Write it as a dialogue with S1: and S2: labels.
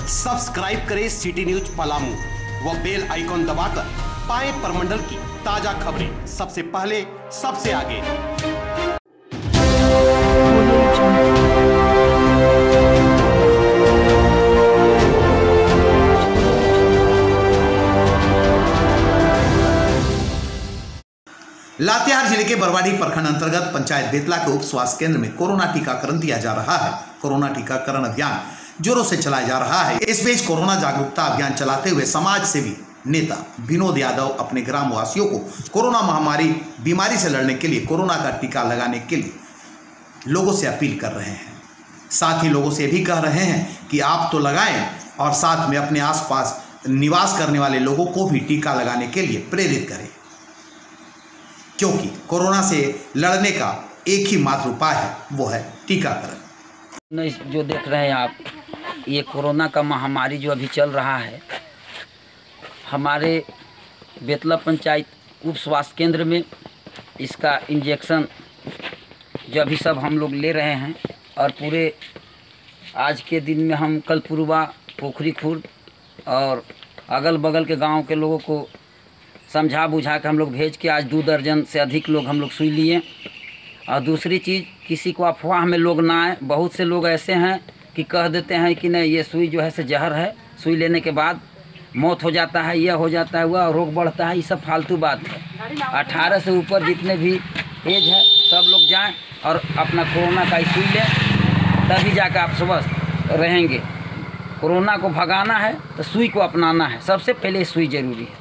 S1: Subscribe करें city news Palamu व bell icon दबाकर पाएं परमंडल की ताजा खबरें सबसे पहले सबसे आगे।
S2: लातेहार जिले के बरवाडी प्रखंड अंतर्गत पंचायत बेतला के उप स्वास्थ्य केंद्र में कोरोना टीकाकरण दिया जा रहा है। कोरोना टीकाकरण अभियान जोरों से चलाया जा रहा है। इस बीच कोरोना जागरूकता अभियान चलाते हुए समाज सेवी नेता विनोद यादव अपने ग्राम वासियों को कोरोना महामारी बीमारी से लड़ने के लिए कोरोना का टीका लगाने के लिए लोगों से अपील कर रहे हैं। साथ ही लोगों से भी कह रहे हैं कि आप तो लगाएं और साथ में अपने आसपास निवास करने वाले लोगों को भी टीका लगाने के लिए प्रेरित करें, क्योंकि कोरोना से लड़ने का एक ही मात्र उपाय है, वो है टीकाकरण।
S3: जो देख रहे हैं आप, ये कोरोना का महामारी जो अभी चल रहा है, हमारे बेतला पंचायत उप स्वास्थ्य केंद्र में इसका इंजेक्शन जो अभी सब हम लोग ले रहे हैं और पूरे आज के दिन में हम कलपुरवा, पोखरी खुर्द और अगल बगल के गांव के लोगों को समझा बुझा के हम लोग भेज के आज 2 दर्जन से अधिक लोग हम लोग सुई लिए। और दूसरी चीज़, किसी को अफवाह में लोग ना आए। बहुत से लोग ऐसे हैं कि कह देते हैं कि नहीं ये सुई जो है से जहर है, सुई लेने के बाद मौत हो जाता है, यह हो जाता है, वह रोग बढ़ता है। ये सब फालतू बात है। 18 से ऊपर जितने भी एज है सब लोग जाएं और अपना कोरोना का सुई लें, तभी जाकर आप स्वस्थ रहेंगे। कोरोना को भगाना है तो सुई को अपनाना है, सबसे पहले सुई जरूरी है।